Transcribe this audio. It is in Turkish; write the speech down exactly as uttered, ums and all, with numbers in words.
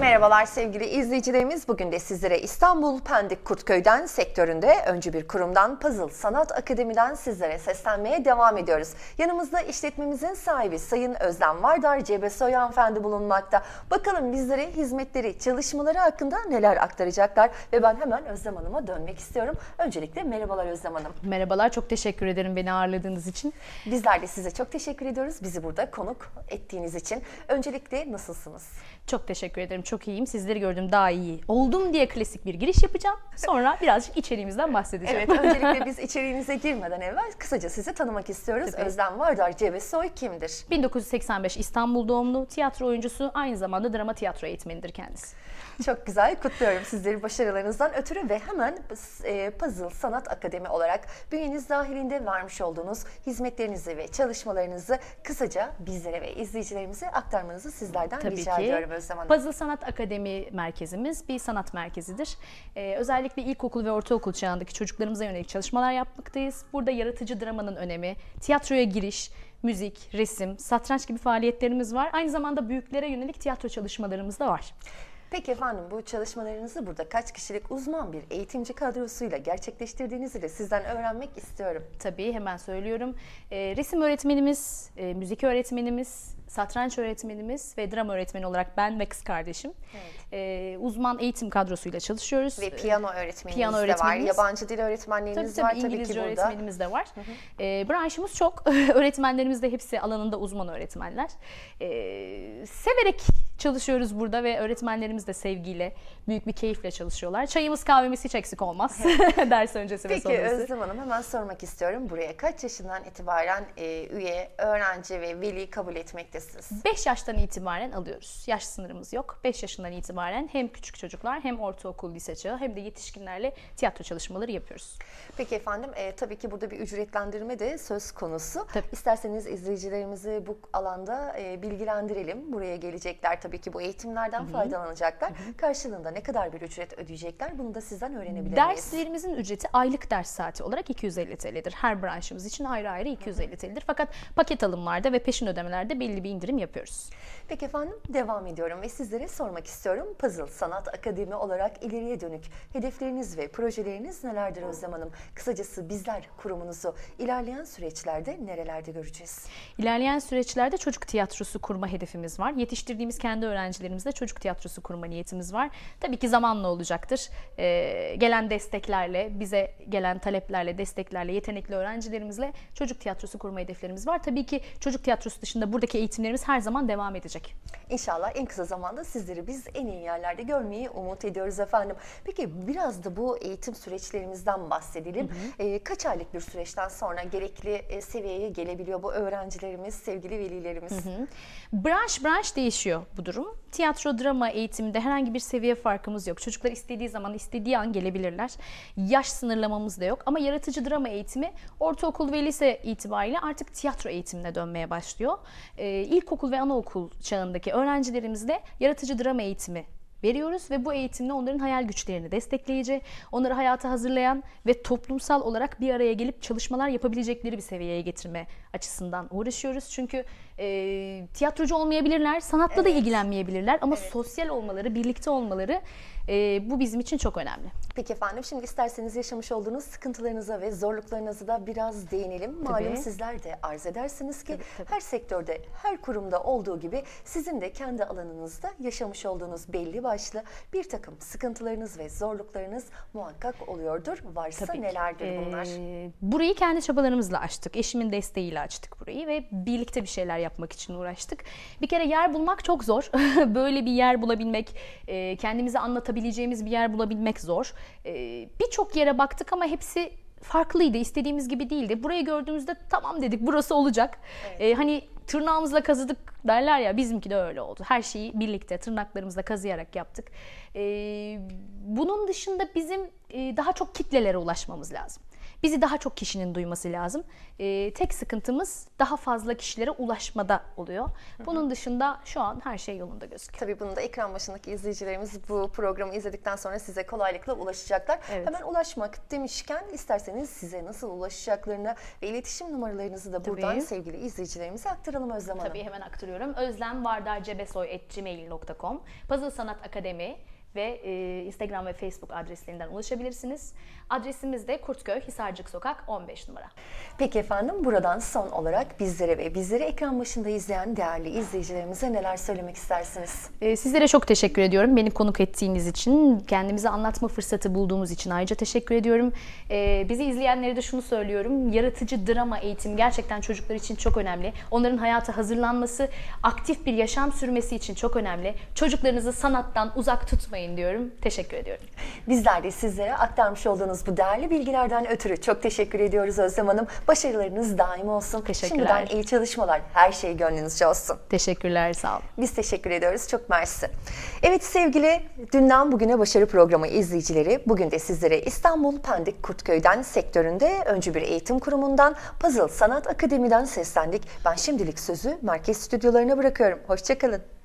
Merhabalar sevgili izleyicilerimiz. Bugün de sizlere İstanbul Pendik Kurtköy'den, sektöründe öncü bir kurumdan, Puzzle Sanat Akademi'den sizlere seslenmeye devam ediyoruz. Yanımızda işletmemizin sahibi Sayın Özlem Vardar Cebesoy hanımefendi bulunmakta. Bakalım bizlere hizmetleri, çalışmaları hakkında neler aktaracaklar ve ben hemen Özlem Hanım'a dönmek istiyorum. Öncelikle merhabalar Özlem Hanım. Merhabalar, çok teşekkür ederim beni ağırladığınız için. Bizler de size çok teşekkür ediyoruz bizi burada konuk ettiğiniz için. Öncelikle nasılsınız? Çok teşekkür ederim, çok iyiyim. Sizleri gördüm, daha iyi oldum diye klasik bir giriş yapacağım. Sonra birazcık içeriğimizden bahsedeceğim. Evet, öncelikle biz içeriğimize girmeden evvel kısaca sizi tanımak istiyoruz. Tabii. Özlem Vardar Cebesoy kimdir? bin dokuz yüz seksen beş İstanbul doğumlu, tiyatro oyuncusu, aynı zamanda drama tiyatro eğitmenidir kendisi. Çok güzel, kutluyorum sizleri başarılarınızdan ötürü ve hemen e, Puzzle Sanat Akademi olarak bünyeniz dahilinde vermiş olduğunuz hizmetlerinizi ve çalışmalarınızı kısaca bizlere ve izleyicilerimize aktarmanızı sizlerden Tabii rica ki. ediyorum Özlem Hanım. Puzzle Sanat Akademi merkezimiz bir sanat merkezidir. Ee, özellikle ilkokul ve ortaokul çağındaki çocuklarımıza yönelik çalışmalar yapmaktayız. Burada yaratıcı dramanın önemi, tiyatroya giriş, müzik, resim, satranç gibi faaliyetlerimiz var. Aynı zamanda büyüklere yönelik tiyatro çalışmalarımız da var. Peki efendim, bu çalışmalarınızı burada kaç kişilik uzman bir eğitimci kadrosuyla gerçekleştirdiğinizi de sizden öğrenmek istiyorum. Tabii, hemen söylüyorum. Ee, resim öğretmenimiz, e, müzik öğretmenimiz, satranç öğretmenimiz ve drama öğretmeni olarak ben ve kız kardeşim. Evet. Ee, uzman eğitim kadrosuyla çalışıyoruz. Ve piyano öğretmenimiz, piyano de öğretmenimiz var, yabancı dil öğretmenliğiniz tabii, tabii, var tabii İngilizce ki burada. öğretmenimiz de var. Hı hı. Ee, branşımız çok. Öğretmenlerimiz de hepsi alanında uzman öğretmenler. Ee, severek çalışıyoruz burada ve öğretmenlerimiz de sevgiyle, büyük bir keyifle çalışıyorlar. Çayımız, kahvemiz hiç eksik olmaz. Ders öncesi ve sonrası. Peki Özlem Hanım, hemen sormak istiyorum. Buraya kaç yaşından itibaren e, üye, öğrenci ve veli kabul etmektesiniz? beş yaştan itibaren alıyoruz. Yaş sınırımız yok. beş yaşından itibaren hem küçük çocuklar hem ortaokul, lise çağı hem de yetişkinlerle tiyatro çalışmaları yapıyoruz. Peki efendim, e, tabii ki burada bir ücretlendirme de söz konusu. Tabii. İsterseniz izleyicilerimizi bu alanda e, bilgilendirelim. Buraya gelecekler, tabii ki bu eğitimlerden Hı-hı. faydalanacaklar. Hı-hı. Karşılığında ne kadar bir ücret ödeyecekler? Bunu da sizden öğrenebilir miyiz? Derslerimizin ücreti aylık ders saati olarak iki yüz elli T L'dir. Her branşımız için ayrı ayrı iki yüz elli T L'dir. Fakat paket alımlarda ve peşin ödemelerde belli bir indirim yapıyoruz. Peki efendim, devam ediyorum ve sizlere sormak istiyorum. Puzzle Sanat Akademi olarak ileriye dönük hedefleriniz ve projeleriniz nelerdir Özlem Hanım? Kısacası bizler kurumunuzu ilerleyen süreçlerde nerelerde göreceğiz? İlerleyen süreçlerde çocuk tiyatrosu kurma hedefimiz var. Yetiştirdiğimiz kendi öğrencilerimizle çocuk tiyatrosu kurma niyetimiz var. Tabii ki zamanla olacaktır. Ee, gelen desteklerle, bize gelen taleplerle, desteklerle, yetenekli öğrencilerimizle çocuk tiyatrosu kurma hedeflerimiz var. Tabii ki çocuk tiyatrosu dışında buradaki eğitimlerimiz her zaman devam edecek. İnşallah en kısa zamanda sizleri biz en iyi yerlerde görmeyi umut ediyoruz efendim. Peki biraz da bu eğitim süreçlerimizden bahsedelim. Hı hı. E, kaç aylık bir süreçten sonra gerekli e, seviyeye gelebiliyor bu öğrencilerimiz, sevgili velilerimiz? Hı hı. Branş branş değişiyor bu durum. Tiyatro, drama eğitiminde herhangi bir seviye farkımız yok. Çocuklar istediği zaman, istediği an gelebilirler. Yaş sınırlamamız da yok. Ama yaratıcı drama eğitimi ortaokul ve lise itibariyle artık tiyatro eğitimine dönmeye başlıyor. Ee, ilkokul ve anaokul çağındaki öğrencilerimizle yaratıcı drama eğitimi veriyoruz ve bu eğitimle onların hayal güçlerini destekleyici, onları hayata hazırlayan ve toplumsal olarak bir araya gelip çalışmalar yapabilecekleri bir seviyeye getirme açısından uğraşıyoruz. Çünkü e, tiyatrocu olmayabilirler, sanatla evet. da ilgilenmeyebilirler ama evet. sosyal olmaları, birlikte olmaları e, bu bizim için çok önemli. Peki efendim, şimdi isterseniz yaşamış olduğunuz sıkıntılarınıza ve zorluklarınıza da biraz değinelim. Malum tabii. sizler de arz edersiniz ki tabii, tabii. her sektörde, her kurumda olduğu gibi sizin de kendi alanınızda yaşamış olduğunuz belli başlı bir takım sıkıntılarınız ve zorluklarınız muhakkak oluyordur. Varsa tabii nelerdir bunlar? Ee, burayı kendi çabalarımızla açtık. Eşimin desteğiyle açtık burayı ve birlikte bir şeyler yapmak için uğraştık. Bir kere yer bulmak çok zor. Böyle bir yer bulabilmek, kendimize anlatabileceğimiz bir yer bulabilmek zor. Birçok yere baktık ama hepsi farklıydı, istediğimiz gibi değildi. Burayı gördüğümüzde tamam dedik, burası olacak. Evet. Ee, hani tırnağımızla kazıdık derler ya, bizimki de öyle oldu. Her şeyi birlikte tırnaklarımızla kazıyarak yaptık. Ee, bunun dışında bizim e, daha çok kitlelere ulaşmamız lazım. Bizi daha çok kişinin duyması lazım. Ee, tek sıkıntımız daha fazla kişilere ulaşmada oluyor. Bunun dışında şu an her şey yolunda gözüküyor. Tabii bunu da ekran başındaki izleyicilerimiz bu programı izledikten sonra size kolaylıkla ulaşacaklar. Evet. Hemen ulaşmak demişken isterseniz size nasıl ulaşacaklarını ve iletişim numaralarınızı da buradan Tabii. sevgili izleyicilerimize aktaralım Özlem Hanım. Tabii hemen aktarıyorum. özlem vardar cebesoy at gmail nokta com Puzzle Sanat Akademi ve e, Instagram ve Facebook adreslerinden ulaşabilirsiniz. Adresimiz de Kurtköy, Hisarcık Sokak on beş numara. Peki efendim, buradan son olarak bizlere ve bizleri ekran başında izleyen değerli izleyicilerimize neler söylemek istersiniz? E, sizlere çok teşekkür ediyorum. Beni konuk ettiğiniz için, kendimizi anlatma fırsatı bulduğumuz için ayrıca teşekkür ediyorum. E, bizi izleyenlere de şunu söylüyorum. Yaratıcı drama eğitimi gerçekten çocuklar için çok önemli. Onların hayata hazırlanması, aktif bir yaşam sürmesi için çok önemli. Çocuklarınızı sanattan uzak tutmayın diyorum. Teşekkür ediyorum. Bizler de sizlere aktarmış olduğunuz bu değerli bilgilerden ötürü çok teşekkür ediyoruz Özlem Hanım. Başarılarınız daim olsun. Teşekkürler. Şimdiden iyi çalışmalar. Her şey gönlünüzce olsun. Teşekkürler, sağ olun. Biz teşekkür ediyoruz. Çok mersi. Evet sevgili Dünden Bugüne Başarı Programı izleyicileri, bugün de sizlere İstanbul Pendik Kurtköy'den sektöründe öncü bir eğitim kurumundan Puzzle Sanat Akademi'den seslendik. Ben şimdilik sözü merkez stüdyolarına bırakıyorum. Hoşça kalın.